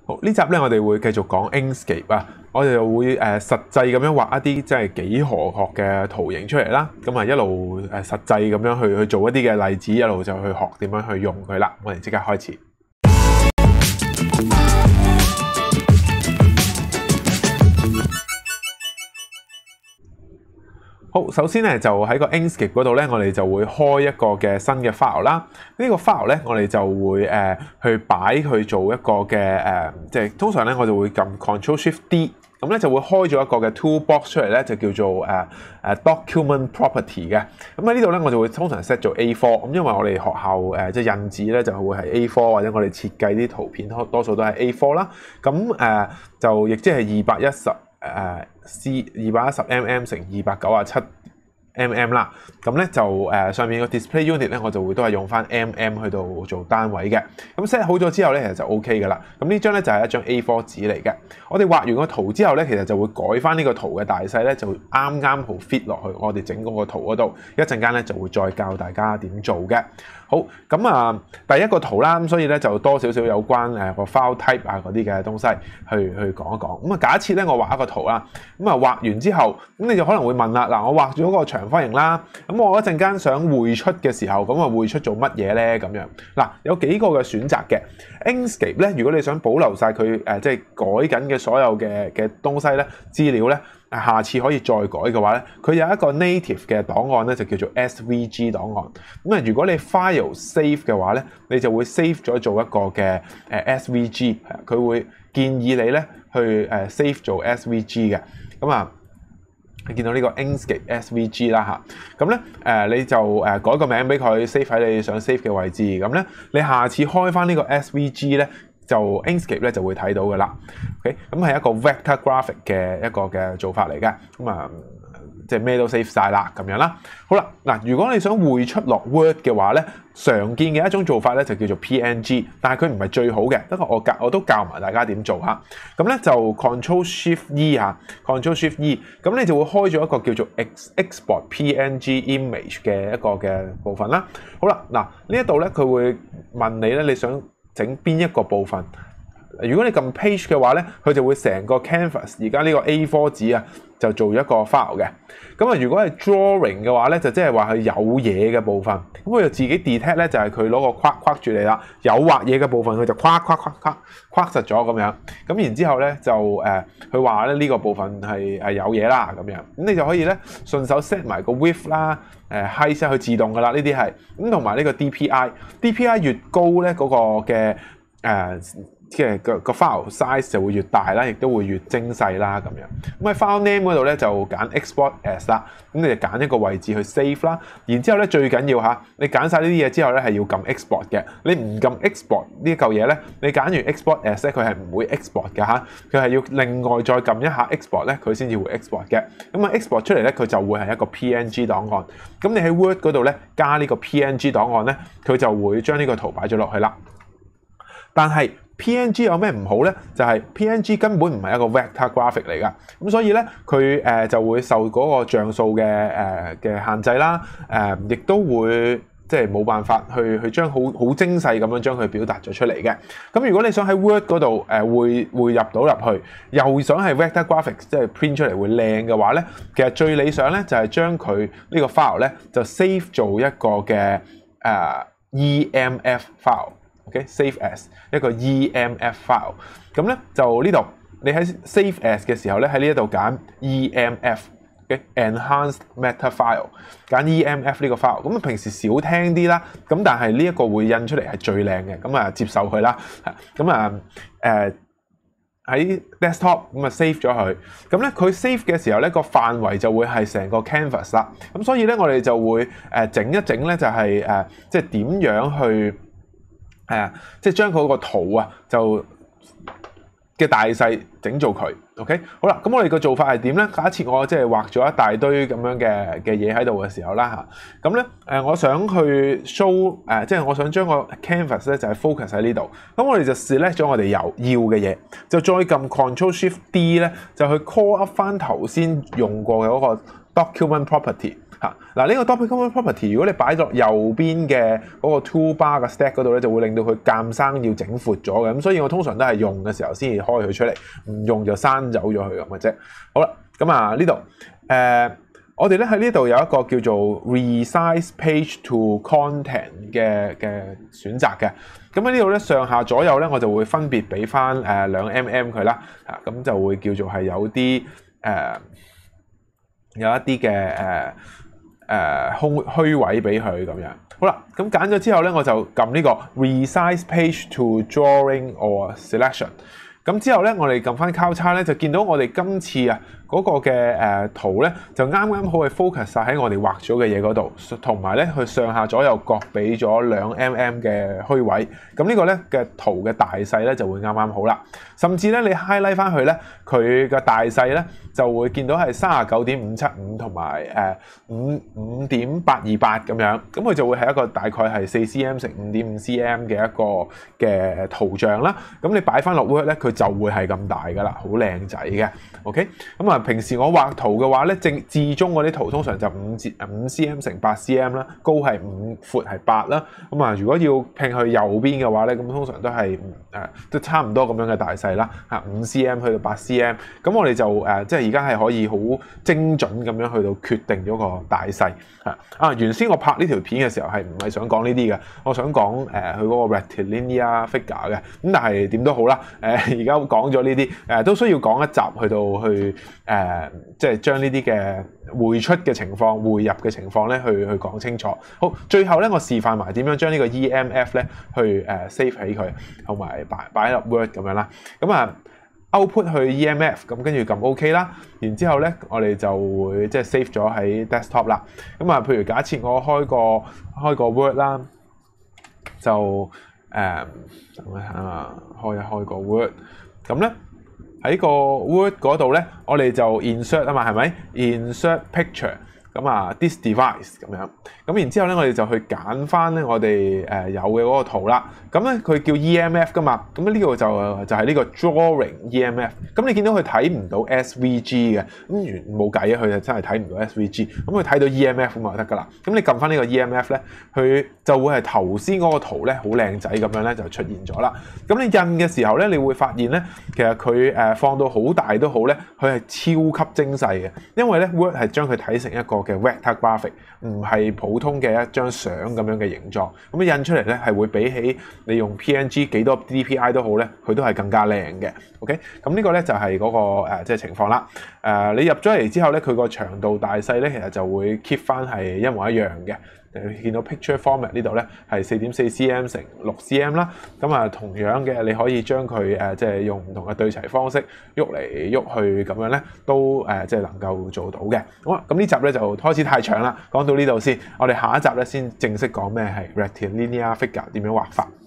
好，呢集咧我哋會繼續講 Inkscape 啊，我哋就會實際咁樣畫一啲即係幾何學嘅圖形出嚟啦。咁啊一路實際咁樣去做一啲嘅例子，一路就去學點樣去用佢啦。我哋即刻開始。好，首先咧就喺個 Inkscape 嗰度咧，我哋就會開一個嘅新嘅 file 啦。呢個 file 咧，我哋就會去擺去做一個嘅即係通常咧我就會撳 Ctrl+Shift+D， 咁咧就會開咗一個嘅 toolbox 出嚟咧，就叫做document property 嘅。咁喺呢度咧，我就會通常 set 做 A4，咁因為我哋學校即係印紙咧就會係 A4，或者我哋設計啲圖片多數都係 A4 啦。咁就亦即係210mm 乘297mm 啦，咁咧就上面個 display unit 咧，我就會都係用翻 mm 去到做單位嘅。咁 set 好咗之後咧，其實就 OK 噶啦。咁呢張咧就係一張 A4 紙嚟嘅。我哋畫完個圖之後咧，其實就會改翻呢個圖嘅大細咧，就啱啱好 fit 落去我哋整嗰個圖嗰度。一陣間咧就會再教大家點做嘅。好，咁第一個圖啦，咁所以咧就多少少有關個 file type 啊嗰啲嘅東西去講一講。咁假設咧我畫一個圖啦，咁畫完之後，咁你就可能會問啦，嗱我畫咗個長方形啦，咁我一陣間想匯出嘅時候，咁匯出做乜嘢咧？咁樣嗱，有幾個嘅選擇嘅。Inkscape 咧，如果你想保留晒佢即係改緊嘅所有嘅東西咧，資料咧，下次可以再改嘅話咧，佢有一個 native 嘅檔案咧，就叫做 SVG 檔案。咁如果你 file save 嘅話咧，你就會 save 咗做一個嘅SVG， 佢會建議你咧去save 做 SVG 嘅。咁你見到呢個 Inkscape SVG 啦嚇，咁咧你就改個名俾佢 save 喺你想 save 嘅位置。咁咧你下次開翻呢個 SVG 咧，就 Inkscape 咧就會睇到嘅啦。OK， 咁係一個 vector graphic 嘅一個嘅做法嚟嘅。咁即係咩都 save 晒啦，咁樣啦。好啦，嗱，如果你想匯出落 Word 嘅話咧，常見嘅一種做法咧就叫做 PNG， 但係佢唔係最好嘅。不過我都教埋大家點做嚇。咁咧就 Ctrl+Shift+E 嚇 ，Ctrl+Shift+E， 咁你就會開咗一個叫做 Export PNG Image 嘅一個嘅部分啦。好啦，嗱呢一度咧佢會問你咧，你想整邊一個部分？如果你撳 Page 嘅話咧，佢就會成個 Canvas 而家呢個 A4 紙就做一個 file 嘅。咁如果係 Drawing 嘅話咧，就即係話佢有嘢嘅部分，咁佢就自己 detect 咧，就係佢攞個框住你啦。有畫嘢嘅部分，佢就框實咗咁樣。咁然之後咧就佢話咧呢個部分係有嘢啦咁樣。咁你就可以咧順手 set 埋個 width 啦，height 佢自動噶啦，呢啲係咁同埋呢個 DPI 越高咧嗰個嘅即係個 file size 就會越大啦，亦都會越精細啦咁樣。咁喺 file name 嗰度咧就揀 export as 啦，咁你就揀一個位置去 save 啦。然之後咧最緊要嚇，你揀晒呢啲嘢之後咧係要撳 export 嘅。你唔撳 export 呢嚿嘢咧，你揀完 export as 咧佢係唔會 export 嘅嚇，佢係要另外再撳一下 export 咧佢先至會 export 嘅。咁export 出嚟咧佢就會係一個 PNG 檔案。咁你喺 Word 嗰度咧加呢個 PNG 檔案咧，佢就會將呢個圖擺咗落去啦。但係 PNG 有咩唔好咧？就係 PNG 根本唔係一個 vector graphic 嚟㗎，咁所以咧佢就會受嗰個像素嘅限制啦，亦都會即係冇辦法去將好精細咁樣將佢表達咗出嚟嘅。咁如果你想喺 Word 嗰度匯入到入去，又想係 vector graphics 即係 print 出嚟會靚嘅話咧，其實最理想咧就係將佢呢個 file 咧就 save 做一個嘅EMF file。OK，save as 一個 EMF file， 咁咧就呢度你喺 save as 嘅時候咧喺呢一度揀 EMF，Enhanced Matter File， 揀 EMF 呢個 file， 咁平時少聽啲啦，咁但係呢一個會印出嚟係最靚嘅，咁接受佢啦，咁喺 desktop 咁save 咗佢，咁咧佢 save 嘅時候咧個範圍就會係成個 canvas 啦，咁所以咧我哋就會整一整咧就係即係點樣去即係將佢個圖就嘅大細整做佢 ，OK， 好啦，咁我哋個做法係點咧？假設我即係畫咗一大堆咁樣嘅嘢喺度嘅時候啦嚇，咁咧我想去 show 即係我想將個 canvas 咧就係 focus 喺呢度，咁我哋就 select 咗我哋要嘅嘢，就再撳 Ctrl+Shift+D 咧，就去 call up 翻頭先用過嘅嗰個 document property 嚇。嗱，呢個 document property 如果你擺落右邊嘅嗰個 toolbar 嘅 stack 嗰度咧，就會令到佢鑑生要整闊咗嘅。咁所以我通常都係用嘅時候先至開佢出嚟，唔用就刪走咗佢咁嘅啫。好啦，咁啊呢度我哋咧喺呢度有一個叫做 resize page to content 嘅選擇嘅。咁喺呢度咧上下左右咧，我就會分別俾翻2 mm 佢啦，咁就會叫做係有啲有一啲嘅虛位俾佢咁樣。好啦，咁揀咗之後咧，我就撳呢個 resize page to drawing or selection。咁之後咧，我哋撳翻交叉咧，就見到我哋今次啊嗰個嘅圖咧，就啱啱好係 focus 晒喺我哋畫咗嘅嘢嗰度，同埋咧佢上下左右各俾咗2 mm 嘅虛位。咁呢個咧嘅圖嘅大細咧就會啱啱好啦。甚至咧你 highlight 翻去咧，佢嘅大細咧就會見到係39.575同埋5.828咁樣。咁佢就會係一個大概係4 cm 乘5.5 cm 嘅一個嘅圖像啦。咁你擺翻落 Word 咧，佢就會係咁大噶啦，好靚仔嘅。OK， 咁啊，平時我畫圖嘅話咧，至中嗰啲圖通常就5 cm 乘8 cm 啦，高係5，闊係8啦。咁啊，如果要拼去右邊嘅話咧，咁通常都係都差唔多咁樣嘅大細啦，嚇5 cm 去到8 cm。咁我哋就即係而家係可以好精準咁樣去到決定咗個大細嚇。原先我拍呢條片嘅時候係唔係想講呢啲嘅，我想講佢嗰個 rectilinear figure 嘅。咁但係點都好啦，而家講咗呢啲都需要講一集去即係將呢啲嘅匯出嘅情況、匯入嘅情況咧，去講清楚。好，最後咧，我示範埋點樣將呢個 EMF 咧去save 起佢，同埋擺入 Word 咁樣啦。咁啊 output 去 EMF， 咁跟住撳 OK 啦。然之後咧，我哋就會即係 save 咗喺 desktop 啦。咁啊，譬如假設我開個 Word 啦，就等一下開一開個 Word， 咁咧。喺個 Word 嗰度咧，我哋就 insert 啊嘛，係咪 insert picture 咁啊 this device 咁樣，咁然之後咧，我哋就去揀翻咧我哋有嘅嗰個圖啦。咁咧佢叫 EMF 噶嘛，咁呢個就係呢個 drawing EMF。咁你見到佢睇唔到 SVG 嘅，咁冇計啊，佢就真係睇唔到 SVG。咁佢睇到 EMF 咁就得噶啦。咁你撳翻呢個 EMF 咧，佢就會係頭先嗰個圖咧好靚仔咁樣咧就出現咗啦。咁你印嘅時候咧，你會發現咧，其實佢放到好大都好咧，佢係超級精細嘅，因為咧 Word 係將佢睇成一個嘅 vector graphic， 唔係普通嘅一張相咁樣嘅形狀。咁印出嚟咧係會比起你用 PNG 幾多 DPI 都好咧，佢都係更加靚嘅。OK， 咁呢個咧就係嗰個即係情況啦。你入咗嚟之後咧，佢個長度大細咧其實就會 keep 翻係一模一樣嘅。你見到 picture format 呢度咧係 4.4 cm 乘6 cm 啦。咁啊同樣嘅你可以將佢即係用唔同嘅對齊方式喐嚟喐去咁樣咧，都即係能夠做到嘅。好啦，咁呢集咧就開始太長啦，講到呢度先。我哋下一集咧先正式講咩係 rectilinear figure 點樣畫法。